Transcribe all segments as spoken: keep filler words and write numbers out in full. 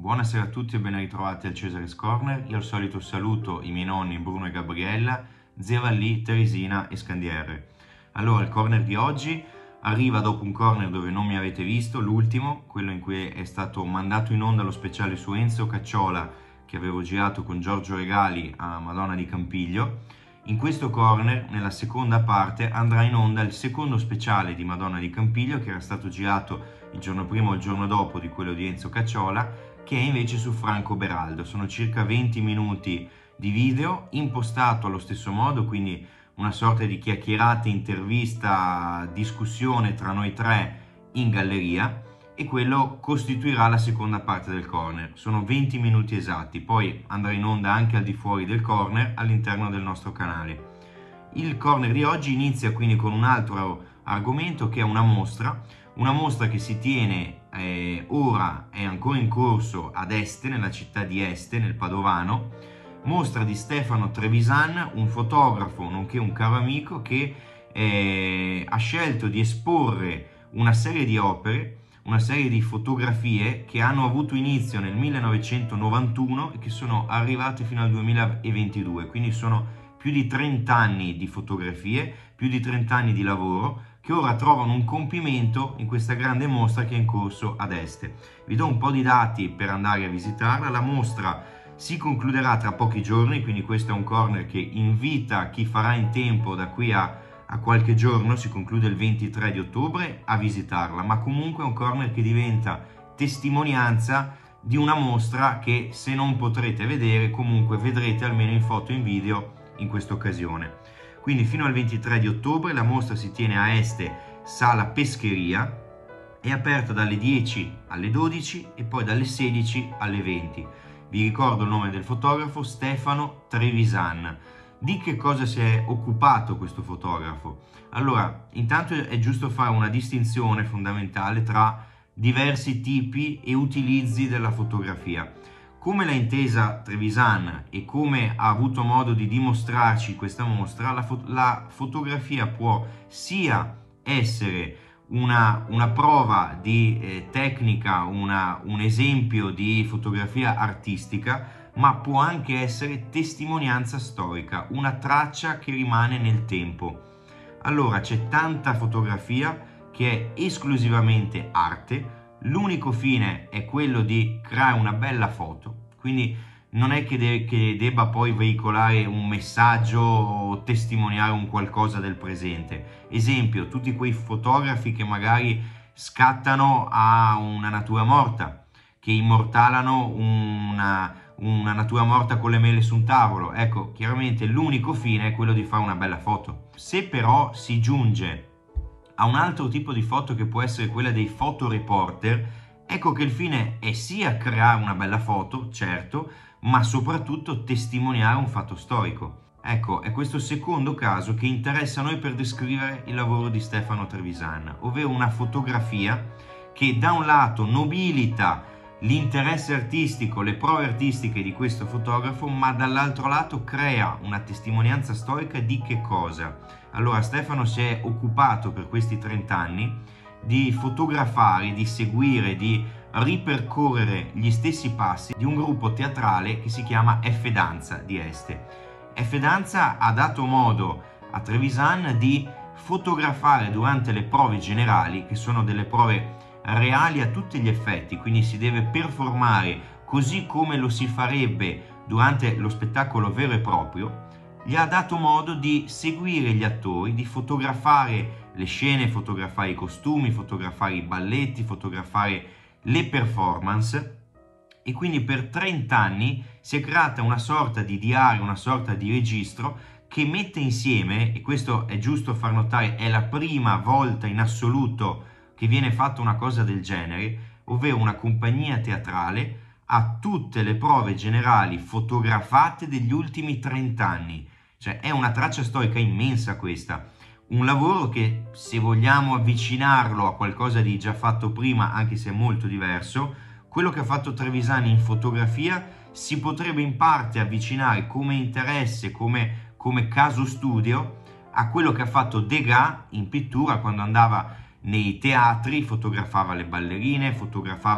Buonasera a tutti e ben ritrovati al Cesare's Corner. Io al solito saluto i miei nonni Bruno e Gabriella, zia Vallì, Teresina e Scandiere. Allora, il corner di oggi arriva dopo un corner dove non mi avete visto, l'ultimo, quello in cui è stato mandato in onda lo speciale su Enzo Cacciola che avevo girato con Giorgio Regali a Madonna di Campiglio. In questo corner, nella seconda parte, andrà in onda il secondo speciale di Madonna di Campiglio che era stato girato il giorno prima o il giorno dopo di quello di Enzo Cacciola, che è invece su Franco Beraldo. Sono circa venti minuti di video impostato allo stesso modo, quindi una sorta di chiacchierata, intervista, discussione tra noi tre in galleria, e quello costituirà la seconda parte del corner. Sono venti minuti esatti, poi andrà in onda anche al di fuori del corner all'interno del nostro canale. Il corner di oggi inizia quindi con un altro argomento che è una mostra, una mostra che si tiene eh, ora, è ancora in corso ad Este, nella città di Este, nel Padovano, mostra di Stefano Trevisan, un fotografo nonché un caro amico che eh, ha scelto di esporre una serie di opere, una serie di fotografie che hanno avuto inizio nel millenovecentonovantuno e che sono arrivate fino al duemilaventidue, quindi sono più di trenta anni di fotografie, più di trenta anni di lavoro, che ora trovano un compimento in questa grande mostra che è in corso ad Este. Vi do un po' di dati per andare a visitarla. La mostra si concluderà tra pochi giorni, quindi questo è un corner che invita chi farà in tempo da qui a, a qualche giorno, si conclude il ventitré di ottobre, a visitarla, ma comunque è un corner che diventa testimonianza di una mostra che, se non potrete vedere, comunque vedrete almeno in foto e in video in questa occasione. Quindi fino al ventitré di ottobre la mostra si tiene a Este, Sala Pescheria, è aperta dalle dieci alle dodici e poi dalle sedici alle venti. Vi ricordo il nome del fotografo: Stefano Trevisan. Di che cosa si è occupato questo fotografo? Allora, intanto è giusto fare una distinzione fondamentale tra diversi tipi e utilizzi della fotografia. Come l'ha intesa Trevisan e come ha avuto modo di dimostrarci questa mostra, la, fo- la fotografia può sia essere una, una prova di eh, tecnica, una, un esempio di fotografia artistica, ma può anche essere testimonianza storica, una traccia che rimane nel tempo. Allora, c'è tanta fotografia che è esclusivamente arte. L'unico fine è quello di creare una bella foto, quindi non è che, de- che debba poi veicolare un messaggio o testimoniare un qualcosa del presente. Esempio, tutti quei fotografi che magari scattano a una natura morta, che immortalano una, una natura morta con le mele su un tavolo. Ecco, chiaramente l'unico fine è quello di fare una bella foto. Se però si giunge a un altro tipo di foto che può essere quella dei fotoreporter, ecco che il fine è sia creare una bella foto, certo, ma soprattutto testimoniare un fatto storico. Ecco, è questo secondo caso che interessa a noi per descrivere il lavoro di Stefano Trevisan, ovvero una fotografia che da un lato nobilita l'interesse artistico, le prove artistiche di questo fotografo, ma dall'altro lato crea una testimonianza storica di che cosa? Allora, Stefano si è occupato per questi trenta anni di fotografare, di seguire, di ripercorrere gli stessi passi di un gruppo teatrale che si chiama F Danza di Este. F Danza ha dato modo a Trevisan di fotografare durante le prove generali, che sono delle prove reali a tutti gli effetti, quindi si deve performare così come lo si farebbe durante lo spettacolo vero e proprio. Gli ha dato modo di seguire gli attori, di fotografare le scene, fotografare i costumi, fotografare i balletti, fotografare le performance, e quindi per trenta anni si è creata una sorta di diario, una sorta di registro che mette insieme, e questo è giusto far notare, è la prima volta in assoluto che viene fatta una cosa del genere, ovvero una compagnia teatrale ha tutte le prove generali fotografate degli ultimi trenta anni. Cioè è una traccia storica immensa questa, un lavoro che, se vogliamo avvicinarlo a qualcosa di già fatto prima, anche se è molto diverso, quello che ha fatto Trevisan in fotografia si potrebbe in parte avvicinare come interesse, come, come caso studio a quello che ha fatto Degas in pittura quando andava nei teatri, fotografava le ballerine, fotografava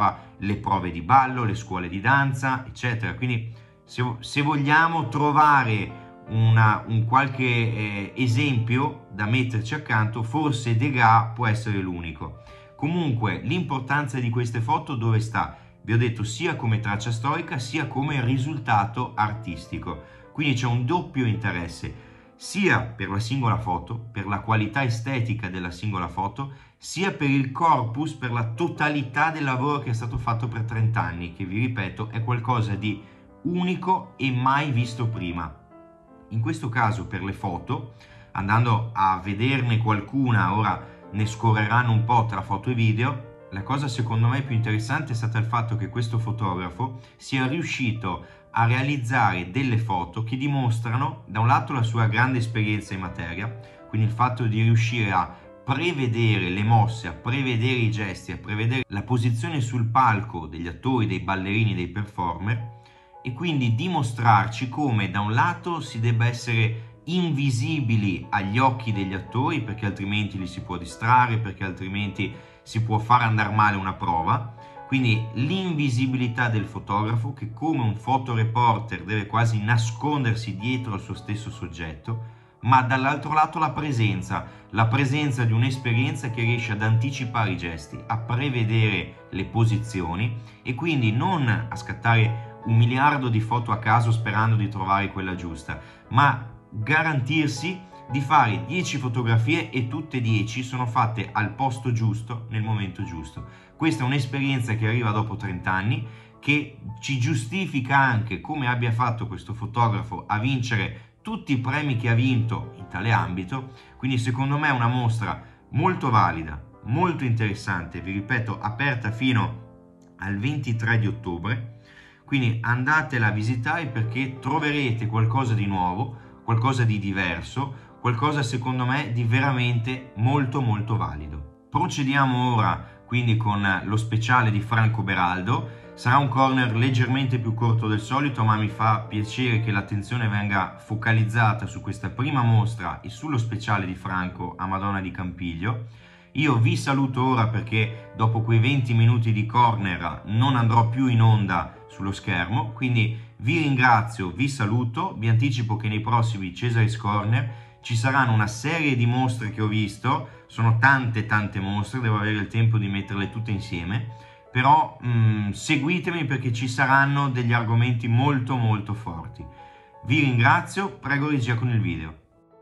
le prove di ballo, le scuole di danza, eccetera. Quindi se, se vogliamo trovare una, un qualche eh, esempio da metterci accanto, forse Degas può essere l'unico. Comunque l'importanza di queste foto dove sta? Vi ho detto, sia come traccia storica sia come risultato artistico. Quindi c'è un doppio interesse, sia per la singola foto, per la qualità estetica della singola foto, sia per il corpus, per la totalità del lavoro che è stato fatto per trenta anni, che vi ripeto è qualcosa di unico e mai visto prima. In questo caso per le foto, andando a vederne qualcuna, ora ne scorreranno un po' tra foto e video, la cosa secondo me più interessante è stata il fatto che questo fotografo sia riuscito a realizzare delle foto che dimostrano da un lato la sua grande esperienza in materia, quindi il fatto di riuscire a prevedere le mosse, a prevedere i gesti, a prevedere la posizione sul palco degli attori, dei ballerini, dei performer, e quindi dimostrarci come da un lato si debba essere invisibili agli occhi degli attori, perché altrimenti li si può distrarre, perché altrimenti si può far andare male una prova. Quindi l'invisibilità del fotografo, che come un fotoreporter deve quasi nascondersi dietro al suo stesso soggetto, ma dall'altro lato la presenza, la presenza di un'esperienza che riesce ad anticipare i gesti, a prevedere le posizioni e quindi non a scattare un miliardo di foto a caso sperando di trovare quella giusta, ma garantirsi di fare dieci fotografie e tutte dieci sono fatte al posto giusto, nel momento giusto. Questa è un'esperienza che arriva dopo trenta anni, che ci giustifica anche come abbia fatto questo fotografo a vincere tutti i premi che ha vinto in tale ambito. Quindi secondo me è una mostra molto valida, molto interessante, vi ripeto, aperta fino al ventitré di ottobre. Quindi andatela a visitare perché troverete qualcosa di nuovo, qualcosa di diverso, qualcosa secondo me di veramente molto molto valido. Procediamo ora quindi con lo speciale di Franco Beraldo. Sarà un corner leggermente più corto del solito, ma mi fa piacere che l'attenzione venga focalizzata su questa prima mostra e sullo speciale di Franco a Madonna di Campiglio. Io vi saluto ora perché dopo quei venti minuti di corner non andrò più in onda sullo schermo, quindi vi ringrazio, vi saluto, vi anticipo che nei prossimi Cesaris Corner ci saranno una serie di mostre che ho visto, sono tante tante mostre, devo avere il tempo di metterle tutte insieme, però mh, seguitemi perché ci saranno degli argomenti molto molto forti. Vi ringrazio, prego regia con il video.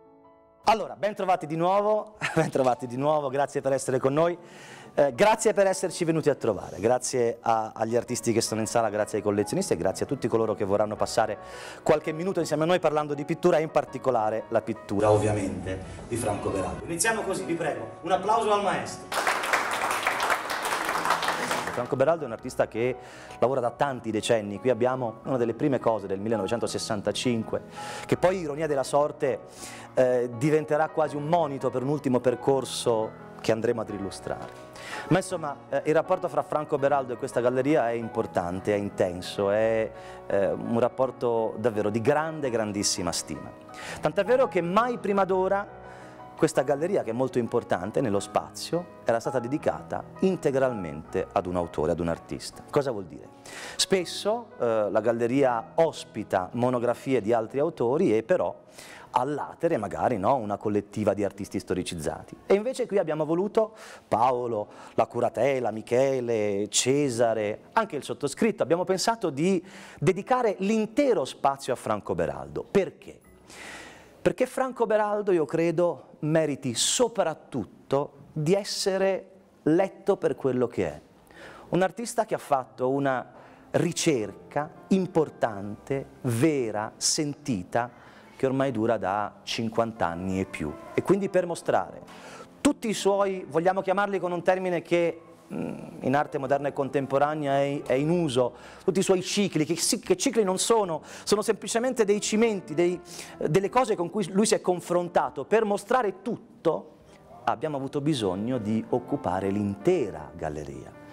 Allora, ben trovati di nuovo, ben trovati di nuovo, grazie per essere con noi, eh, grazie per esserci venuti a trovare, grazie a, agli artisti che sono in sala, grazie ai collezionisti e grazie a tutti coloro che vorranno passare qualche minuto insieme a noi parlando di pittura e in particolare la pittura, ovviamente, di Franco Beraldo. Iniziamo così, vi prego, un applauso al maestro. Franco Beraldo è un artista che lavora da tanti decenni, qui abbiamo una delle prime cose del millenovecentosessantacinque, che poi, ironia della sorte, eh, diventerà quasi un monito per un ultimo percorso che andremo ad illustrare. Ma insomma, eh, il rapporto fra Franco Beraldo e questa galleria è importante, è intenso, è eh, un rapporto davvero di grande, grandissima stima. Tant'è vero che mai prima d'ora questa galleria, che è molto importante nello spazio, era stata dedicata integralmente ad un autore, ad un artista. Cosa vuol dire? Spesso eh, la galleria ospita monografie di altri autori e però all'atere magari no, una collettiva di artisti storicizzati. E invece qui abbiamo voluto Paolo, la Curatela, Michele, Cesare, anche il sottoscritto, abbiamo pensato di dedicare l'intero spazio a Franco Beraldo. Perché? Perché Franco Beraldo, io credo, meriti soprattutto di essere letto per quello che è. Un artista che ha fatto una ricerca importante, vera, sentita, che ormai dura da cinquanta anni e più. E quindi per mostrare tutti i suoi, vogliamo chiamarli con un termine che in arte moderna e contemporanea è, è in uso, tutti i suoi cicli, che, che cicli non sono, sono semplicemente dei cimenti, dei, delle cose con cui lui si è confrontato. Per mostrare tutto abbiamo avuto bisogno di occupare l'intera galleria.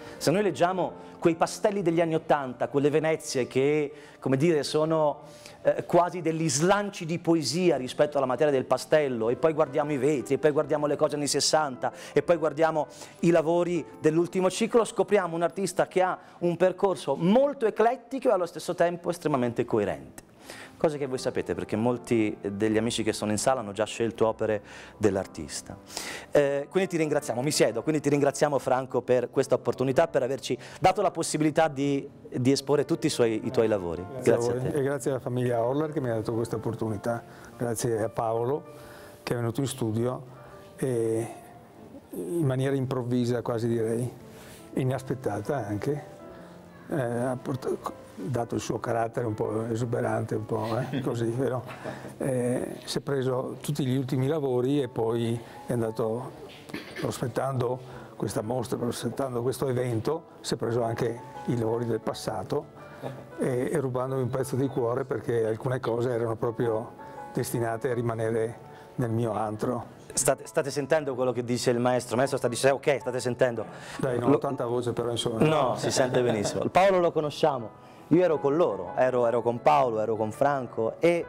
Se noi leggiamo quei pastelli degli anni Ottanta, quelle Venezie che, come dire, sono eh, quasi degli slanci di poesia rispetto alla materia del pastello, e poi guardiamo i vetri, e poi guardiamo le cose anni sessanta, e poi guardiamo i lavori dell'ultimo ciclo, scopriamo un artista che ha un percorso molto eclettico e allo stesso tempo estremamente coerente. Cose che voi sapete perché molti degli amici che sono in sala hanno già scelto opere dell'artista. Eh, quindi ti ringraziamo, mi siedo, quindi ti ringraziamo Franco per questa opportunità, per averci dato la possibilità di, di esporre tutti i, suoi, i tuoi lavori. Grazie, grazie a, a te. E grazie alla famiglia Orler che mi ha dato questa opportunità, grazie a Paolo che è venuto in studio e in maniera improvvisa, quasi direi, inaspettata anche, eh, ha portato, dato il suo carattere un po' esuberante, un po' eh, così, però eh, si è preso tutti gli ultimi lavori e poi è andato, prospettando questa mostra, prospettando questo evento, si è preso anche i lavori del passato e, e rubandomi un pezzo di cuore, perché alcune cose erano proprio destinate a rimanere nel mio antro. State, state sentendo quello che dice il maestro? Il maestro sta dicendo, ok, state sentendo. Dai, non ho tanta voce però insomma. No, si sente benissimo. Il Paolo lo conosciamo. Io ero con loro, ero, ero con Paolo, ero con Franco e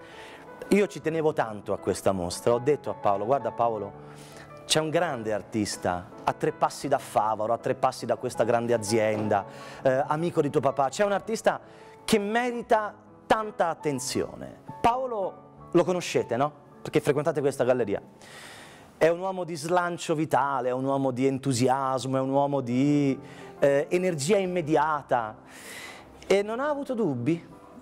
io ci tenevo tanto a questa mostra. Ho detto a Paolo, guarda Paolo, c'è un grande artista a tre passi da Favaro, a tre passi da questa grande azienda, eh, amico di tuo papà, c'è un artista che merita tanta attenzione. Paolo lo conoscete, no? Perché frequentate questa galleria. È un uomo di slancio vitale, è un uomo di entusiasmo, è un uomo di eh, energia immediata. E non ha avuto dubbi.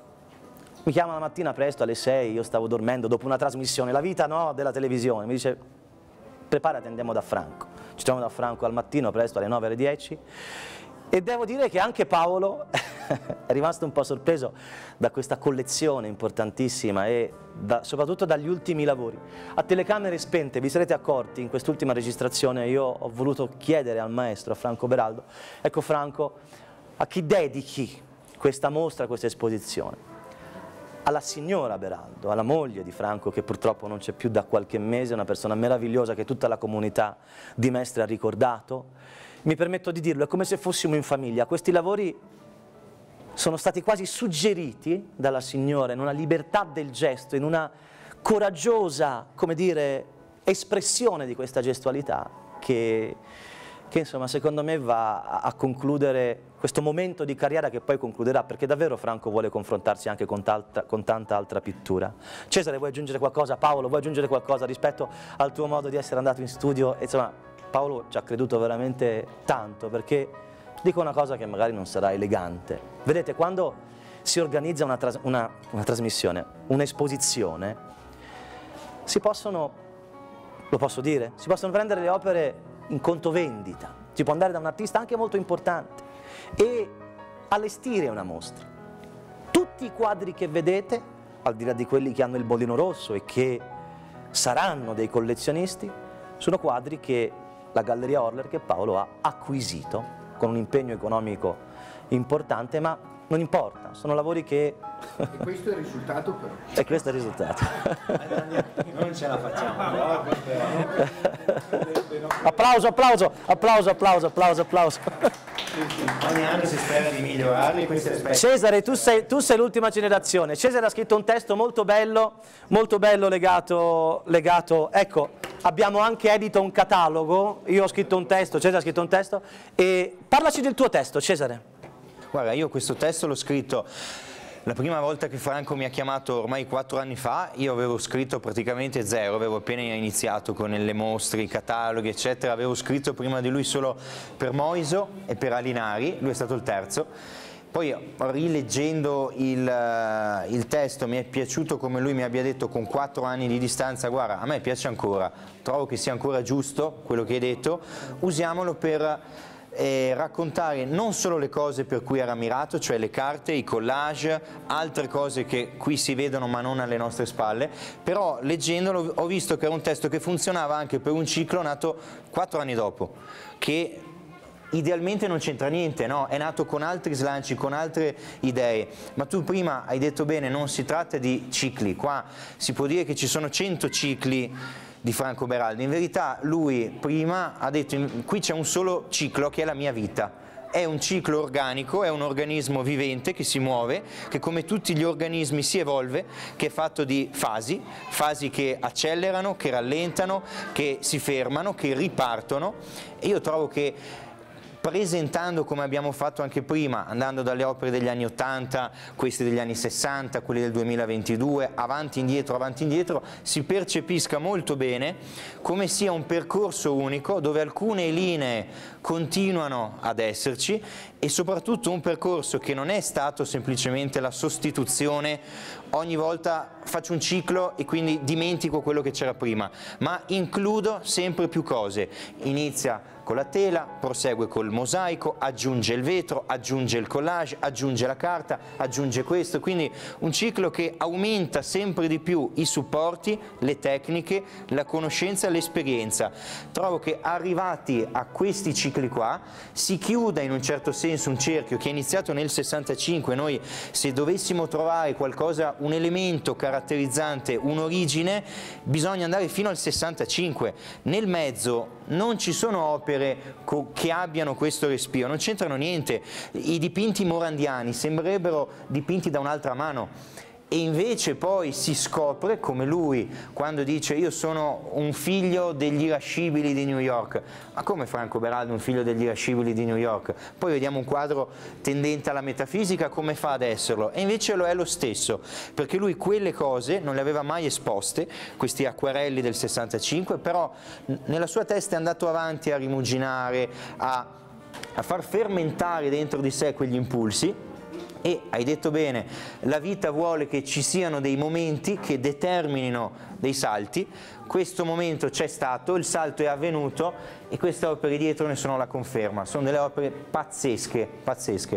Mi chiama la mattina presto alle sei, io stavo dormendo dopo una trasmissione, la vita no, della televisione, mi dice preparati, andiamo da Franco. Ci troviamo da Franco al mattino presto alle nove alle dieci e devo dire che anche Paolo è rimasto un po' sorpreso da questa collezione importantissima e da, soprattutto dagli ultimi lavori. A telecamere spente, vi sarete accorti in quest'ultima registrazione io ho voluto chiedere al maestro, a Franco Beraldo, ecco Franco, a chi dedichi questa mostra, questa esposizione? Alla signora Beraldo, alla moglie di Franco che purtroppo non c'è più da qualche mese, una persona meravigliosa che tutta la comunità di Mestre ha ricordato. Mi permetto di dirlo, è come se fossimo in famiglia. Questi lavori sono stati quasi suggeriti dalla signora in una libertà del gesto, in una coraggiosa, come dire, espressione di questa gestualità che, che insomma secondo me va a, a concludere questo momento di carriera che poi concluderà, perché davvero Franco vuole confrontarsi anche con, con tanta altra pittura. Cesare, vuoi aggiungere qualcosa? Paolo, vuoi aggiungere qualcosa rispetto al tuo modo di essere andato in studio? E, insomma, Paolo ci ha creduto veramente tanto, perché dico una cosa che magari non sarà elegante. Vedete, quando si organizza una, tras una, una trasmissione, un'esposizione, si possono, lo posso dire, si possono prendere le opere in conto vendita, si può andare da un artista anche molto importante e allestire una mostra. Tutti i quadri che vedete, al di là di quelli che hanno il bollino rosso e che saranno dei collezionisti, sono quadri che la Galleria Orler, che Paolo ha acquisito con un impegno economico importante, ma non importa, sono lavori che... E questo è il risultato però. E questo è il risultato. Non ce la facciamo. Applauso, applauso, applauso, applauso, applauso, applauso. Ogni anno si spera di migliorarli, questi aspetti. Cesare, tu sei, tu sei l'ultima generazione. Cesare ha scritto un testo molto bello, molto bello legato, legato, ecco, abbiamo anche edito un catalogo, io ho scritto un testo, Cesare ha scritto un testo, e parlaci del tuo testo, Cesare. Guarda, io questo testo l'ho scritto la prima volta che Franco mi ha chiamato ormai quattro anni fa. Io avevo scritto praticamente zero, avevo appena iniziato con le mostre, i cataloghi eccetera, avevo scritto prima di lui solo per Moiso e per Alinari, lui è stato il terzo. Poi rileggendo il, il testo mi è piaciuto come lui mi abbia detto con quattro anni di distanza, guarda, a me piace ancora, trovo che sia ancora giusto quello che hai detto, usiamolo per... e raccontare non solo le cose per cui era ammirato, cioè le carte, i collage, altre cose che qui si vedono ma non alle nostre spalle, però leggendolo ho visto che era un testo che funzionava anche per un ciclo nato quattro anni dopo, che idealmente non c'entra niente, no? È nato con altri slanci, con altre idee, ma tu prima hai detto bene, non si tratta di cicli, qua si può dire che ci sono cento cicli di Franco Beraldo. In verità lui prima ha detto qui c'è un solo ciclo che è la mia vita, è un ciclo organico, è un organismo vivente che si muove, che come tutti gli organismi si evolve, che è fatto di fasi, fasi che accelerano, che rallentano, che si fermano, che ripartono, e io trovo che presentando, come abbiamo fatto anche prima, andando dalle opere degli anni ottanta, queste degli anni sessanta, quelle del duemilaventidue, avanti indietro, avanti indietro, si percepisca molto bene come sia un percorso unico dove alcune linee continuano ad esserci e soprattutto un percorso che non è stato semplicemente la sostituzione, ogni volta faccio un ciclo e quindi dimentico quello che c'era prima, ma includo sempre più cose, inizia con la tela, prosegue col mosaico, aggiunge il vetro, aggiunge il collage, aggiunge la carta, aggiunge questo, quindi un ciclo che aumenta sempre di più i supporti, le tecniche, la conoscenza, l'esperienza. Trovo che arrivati a questi cicli qua si chiuda in un certo senso un cerchio che è iniziato nel sessantacinque, noi se dovessimo trovare qualcosa, un elemento caratterizzante, un'origine, bisogna andare fino al sessantacinque, nel mezzo non ci sono opere che abbiano questo respiro, non c'entrano niente, i dipinti morandiani sembrerebbero dipinti da un'altra mano e invece poi si scopre, come lui quando dice io sono un figlio degli irascibili di New York, ma come Franco Beraldo un figlio degli irascibili di New York? Poi vediamo un quadro tendente alla metafisica, come fa ad esserlo? E invece lo è lo stesso, perché lui quelle cose non le aveva mai esposte, questi acquarelli del sessantacinque, però nella sua testa è andato avanti a rimuginare, a, a far fermentare dentro di sé quegli impulsi. E hai detto bene, la vita vuole che ci siano dei momenti che determinino dei salti, questo momento c'è stato, il salto è avvenuto e queste opere dietro ne sono la conferma, sono delle opere pazzesche, pazzesche.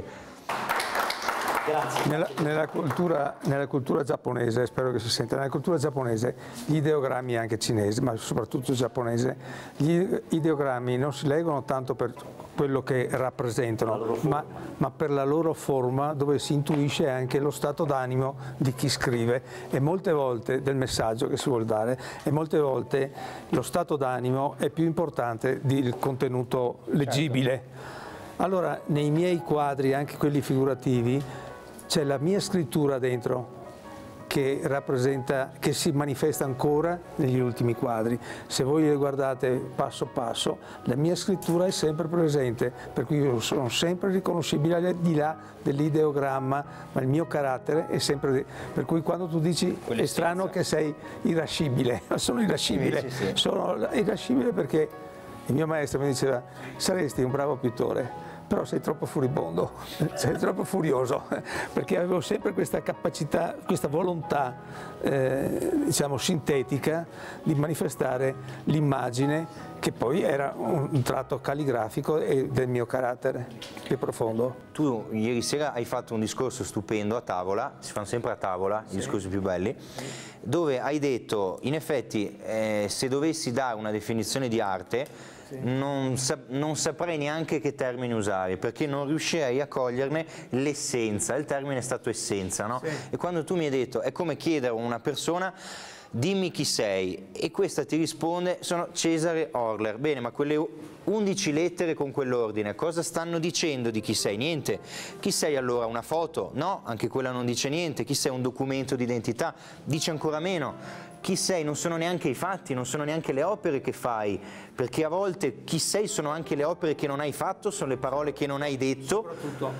Grazie. Nella, nella, cultura, nella cultura giapponese, spero che si senta, nella cultura giapponese gli ideogrammi, anche cinesi, ma soprattutto giapponese, gli ideogrammi non si leggono tanto per quello che rappresentano, ma, ma per la loro forma, dove si intuisce anche lo stato d'animo di chi scrive e molte volte del messaggio che si vuol dare, e molte volte lo stato d'animo è più importante del contenuto leggibile. Certo. Allora, nei miei quadri, anche quelli figurativi, c'è la mia scrittura dentro che rappresenta, che si manifesta ancora negli ultimi quadri. Se voi le guardate passo passo, la mia scrittura è sempre presente, per cui io sono sempre riconoscibile al di là dell'ideogramma, ma il mio carattere è sempre, per cui quando tu dici è strano che sei irascibile, ma sono irascibile, sì, sì, sì. Sono irascibile perché il mio maestro mi diceva saresti un bravo pittore, però sei troppo furibondo, sei troppo furioso, perché avevo sempre questa capacità, questa volontà, eh, diciamo, sintetica di manifestare l'immagine, che poi era un tratto calligrafico e del mio carattere più profondo. Tu ieri sera hai fatto un discorso stupendo a tavola, si fanno sempre a tavola, sì, i discorsi più belli, dove hai detto, in effetti, eh, se dovessi dare una definizione di arte, Sì. Non, sap non saprei neanche che termine usare, perché non riuscirei a coglierne l'essenza. Il termine è stato essenza, no? Sì. E quando tu mi hai detto è come chiedere a una persona dimmi chi sei, e questa ti risponde sono Cesare Orler. Bene, ma quelle undici lettere con quell'ordine cosa stanno dicendo di chi sei? Niente. Chi sei allora? Una foto? No, anche quella non dice niente. Chi sei? Un documento di identità? Dice ancora meno. Chi sei non sono neanche i fatti, non sono neanche le opere che fai, perché a volte chi sei sono anche le opere che non hai fatto, sono le parole che non hai detto,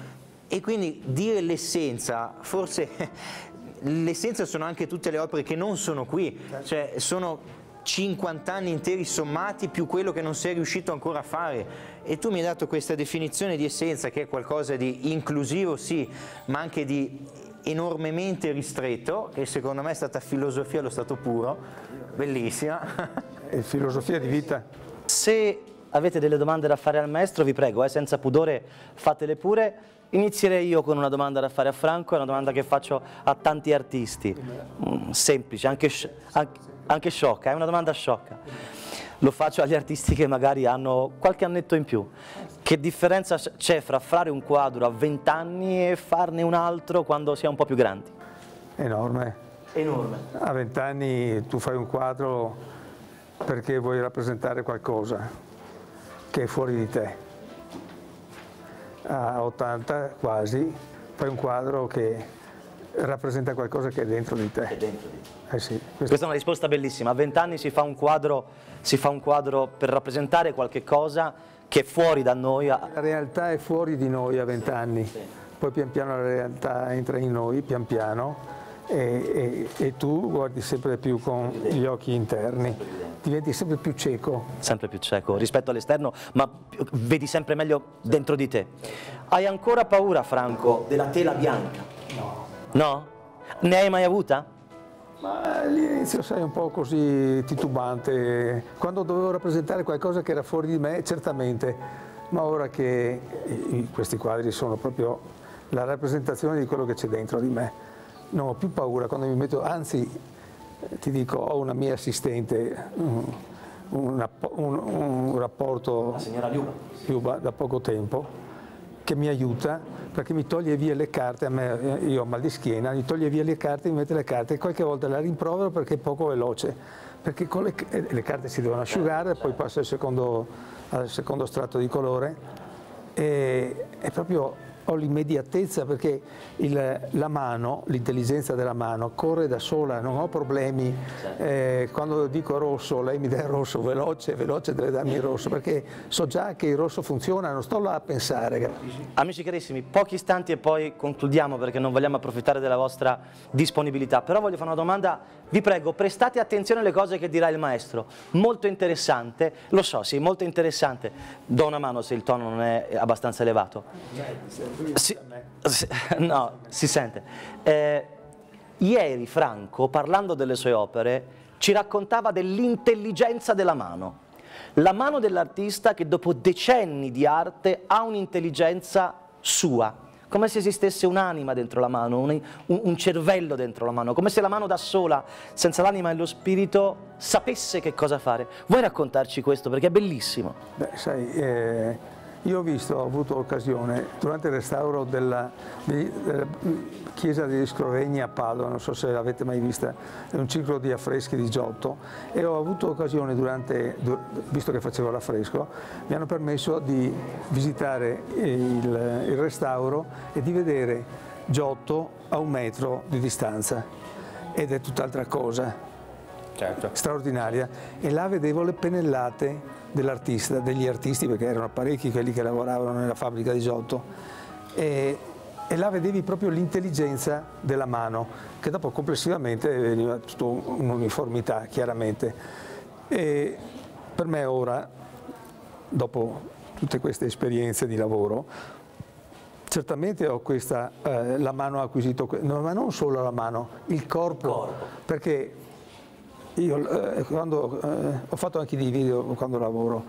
e quindi dire l'essenza, forse l'essenza sono anche tutte le opere che non sono qui, cioè sono cinquanta anni interi sommati più quello che non sei riuscito ancora a fare, e tu mi hai dato questa definizione di essenza che è qualcosa di inclusivo, sì, ma anche di enormemente ristretto, e secondo me è stata filosofia allo stato puro, bellissima. E filosofia di vita. Se avete delle domande da fare al maestro, vi prego, eh, senza pudore, fatele pure. Inizierei io con una domanda da fare a Franco, è una domanda che faccio a tanti artisti, mm, semplice, anche, anche, anche sciocca, è una domanda sciocca. Lo faccio agli artisti che magari hanno qualche annetto in più. Che differenza c'è fra fare un quadro a vent'anni e farne un altro quando si è un po' più grandi? Enorme. Enorme. A vent'anni tu fai un quadro perché vuoi rappresentare qualcosa che è fuori di te. a ottanta quasi, fai un quadro che rappresenta qualcosa che è dentro di te. È dentro di te. Eh sì, questo... Questa è una risposta bellissima. A vent'anni si fa un quadro, si fa un quadro per rappresentare qualche cosa che è fuori da noi. La realtà è fuori di noi a vent'anni, sì, sì. Poi pian piano la realtà entra in noi, pian piano, e, e, e tu guardi sempre più con gli occhi interni, diventi sempre più cieco. Sempre più cieco rispetto all'esterno, ma vedi sempre meglio dentro di te. Hai ancora paura, Franco, della tela bianca? No. No? Ne hai mai avuta? Ma all'inizio sai un po' così titubante, quando dovevo rappresentare qualcosa che era fuori di me, certamente, ma ora che questi quadri sono proprio la rappresentazione di quello che c'è dentro di me, non ho più paura quando mi metto, anzi ti dico, ho una mia assistente, un, un, un, un rapporto, la signora Liuba. Liuba, da poco tempo, che mi aiuta perché mi toglie via le carte, a me, io ho mal di schiena, mi toglie via le carte, mi mette le carte e qualche volta la rimprovero perché è poco veloce, perché con le, le carte si devono asciugare, poi passa al secondo, al secondo strato di colore e è proprio... ho l'immediatezza perché il, la mano, l'intelligenza della mano corre da sola, non ho problemi, eh, quando dico rosso lei mi dà il rosso, veloce, veloce deve darmi il rosso perché so già che il rosso funziona, non sto là a pensare. Capisci? Amici carissimi, pochi istanti e poi concludiamo perché non vogliamo approfittare della vostra disponibilità, però voglio fare una domanda, vi prego prestate attenzione alle cose che dirà il maestro, molto interessante, lo so, sì, molto interessante, do una mano se il tono non è abbastanza elevato. Si, si, no, si sente. Eh, ieri Franco, parlando delle sue opere, ci raccontava dell'intelligenza della mano. La mano dell'artista che dopo decenni di arte ha un'intelligenza sua, come se esistesse un'anima dentro la mano, un, un, un cervello dentro la mano, come se la mano da sola, senza l'anima e lo spirito, sapesse che cosa fare. Vuoi raccontarci questo? Perché è bellissimo. Beh, sai... Eh... Io ho visto, ho avuto occasione, durante il restauro della, della chiesa di Scrovegni a Padova, non so se l'avete mai vista, è un ciclo di affreschi di Giotto, e ho avuto occasione durante, visto che facevo l'affresco, mi hanno permesso di visitare il, il restauro e di vedere Giotto a un metro di distanza, ed è tutt'altra cosa, certo, straordinaria, e là vedevo le pennellate dell'artista, degli artisti, perché erano parecchi quelli che lavoravano nella fabbrica di Giotto, e, e là vedevi proprio l'intelligenza della mano, che dopo complessivamente veniva tutta un'uniformità, chiaramente. E per me ora, dopo tutte queste esperienze di lavoro, certamente ho questa, eh, la mano ha acquisito, no, ma non solo la mano, il corpo, corpo. Perché io eh, quando, eh, ho fatto anche dei video quando lavoro,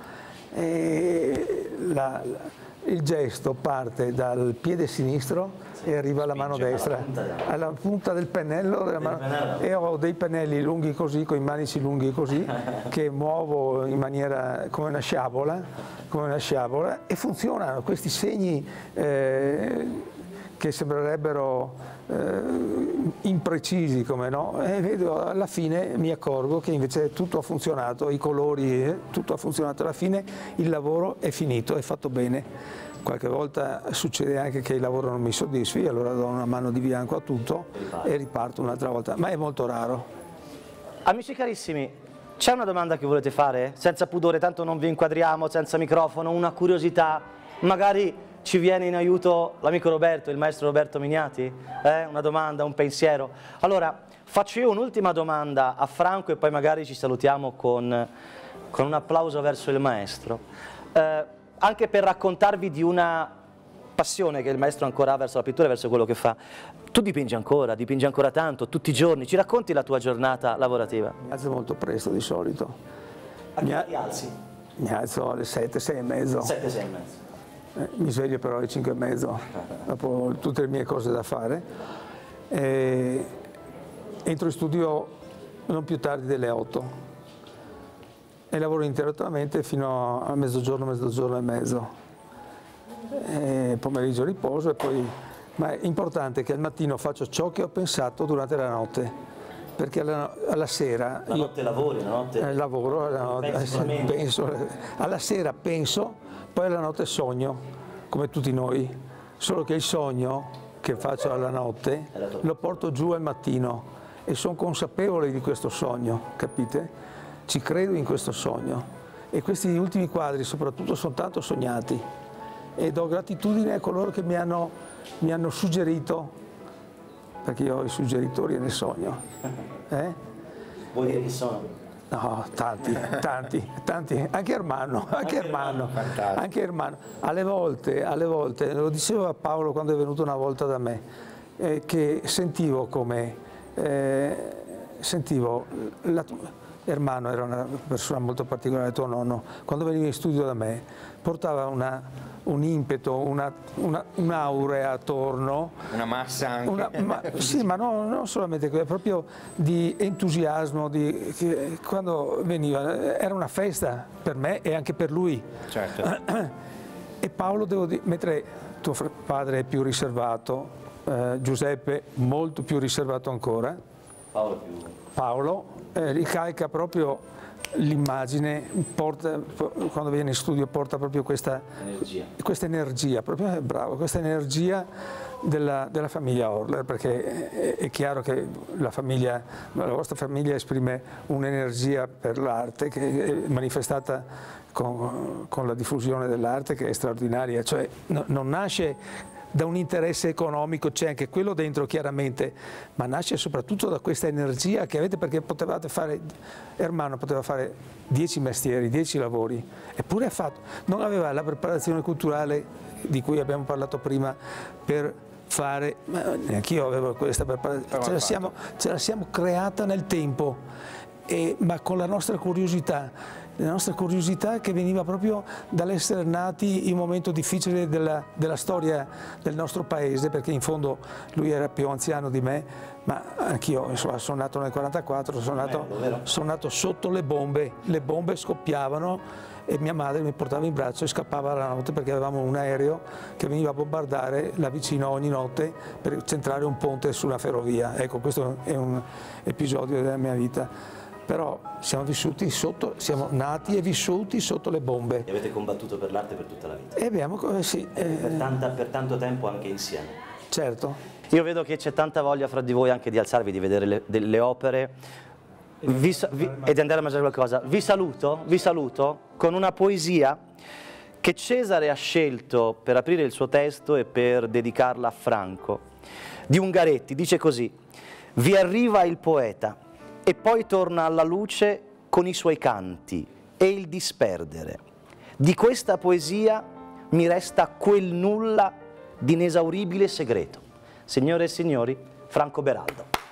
e la, la, il gesto parte dal piede sinistro, sì, e arriva alla mano destra, alla punta, alla punta del pennello, della mano, pennello. E ho dei pennelli lunghi così, con i manici lunghi così, che muovo in maniera come una sciabola, come una sciabola, e funzionano questi segni eh, che sembrerebbero eh, imprecisi, come no, e vedo alla fine, mi accorgo che invece tutto ha funzionato, i colori, eh, tutto ha funzionato, alla fine il lavoro è finito, è fatto bene. Qualche volta succede anche che il lavoro non mi soddisfi, allora do una mano di bianco a tutto e riparto un'altra volta, ma è molto raro. Amici carissimi, c'è una domanda che volete fare? Senza pudore, tanto non vi inquadriamo, senza microfono, una curiosità, magari ci viene in aiuto l'amico Roberto, il maestro Roberto Mignati? Eh? Una domanda, un pensiero? Allora, faccio io un'ultima domanda a Franco e poi magari ci salutiamo con, con un applauso verso il maestro. Eh, anche per raccontarvi di una passione che il maestro ancora ha verso la pittura e verso quello che fa. Tu dipingi ancora, dipingi ancora tanto, tutti i giorni. Ci racconti la tua giornata lavorativa? Mi alzo molto presto di solito. A che ora ti alzi? Mi alzo alle sette, sei e mezzo. sette, sei e mezzo. Eh, mi sveglio però alle cinque e mezzo, dopo tutte le mie cose da fare. E entro in studio non più tardi delle otto e lavoro ininterrottamente fino a mezzogiorno, mezzogiorno e mezzo. E pomeriggio riposo, e poi, ma è importante che al mattino faccio ciò che ho pensato durante la notte, perché alla, alla sera... La notte io, lavori, la notte... Eh, lavoro, la notte, penso, alla sera penso, poi alla notte sogno, come tutti noi, solo che il sogno che faccio alla notte lo porto giù al mattino e sono consapevole di questo sogno, capite? Ci credo in questo sogno e questi ultimi quadri soprattutto sono tanto sognati e do gratitudine a coloro che mi hanno, mi hanno suggerito, perché io ho i suggeritori nel sogno. Eh? Vuoi dire chi sono? No, tanti, tanti, tanti, anche Ermanno, anche Ermanno, anche Ermanno. Alle volte, alle volte, lo dicevo a Paolo quando è venuto una volta da me, eh, che sentivo come, eh, sentivo, la, Ermanno era una persona molto particolare, tuo nonno, quando veniva in studio da me, portava una, un impeto, una, una, un'aurea attorno. Una massa anche. Una, ma, sì, ma no, non solamente quello, proprio di entusiasmo, di, che, quando veniva, era una festa per me e anche per lui. Certo. E Paolo, devo dire, mentre tuo padre è più riservato, eh, Giuseppe molto più riservato ancora, Paolo più... Paolo eh, ricalca proprio l'immagine, quando viene in studio porta proprio questa energia, questa energia proprio, eh, bravo, questa energia della, della famiglia Orler, perché è, è chiaro che la famiglia, la vostra famiglia esprime un'energia per l'arte che è manifestata con, con la diffusione dell'arte, che è straordinaria, cioè no, non nasce da un interesse economico, c'è anche quello dentro chiaramente, ma nasce soprattutto da questa energia che avete, perché potevate fare, Ermanno poteva fare dieci mestieri, dieci lavori, eppure ha fatto, non aveva la preparazione culturale di cui abbiamo parlato prima per fare, ma neanche io avevo questa preparazione, ce la siamo, ce la siamo creata nel tempo, e, ma con la nostra curiosità, la nostra curiosità che veniva proprio dall'essere nati in un momento difficile della, della storia del nostro paese, perché in fondo lui era più anziano di me, ma anch'io insomma, sono nato nel quarantaquattro, sono nato, sono nato sotto le bombe, le bombe scoppiavano e mia madre mi portava in braccio e scappava la notte perché avevamo un aereo che veniva a bombardare là vicino ogni notte per centrare un ponte sulla ferrovia. Ecco, questo è un episodio della mia vita. Però siamo vissuti sotto, siamo nati e vissuti sotto le bombe. E avete combattuto per l'arte per tutta la vita? E abbiamo, eh, sì. Eh, per, tanta, per tanto tempo anche insieme. Certo. Io vedo che c'è tanta voglia fra di voi anche di alzarvi, di vedere le, delle opere vi, vi, e di andare a mangiare qualcosa. Vi saluto, vi saluto con una poesia che Cesare ha scelto per aprire il suo testo e per dedicarla a Franco. Di Ungaretti, dice così: vi arriva il poeta e poi torna alla luce con i suoi canti e il disperdere. Di questa poesia mi resta quel nulla di inesauribile segreto. Signore e signori, Franco Beraldo.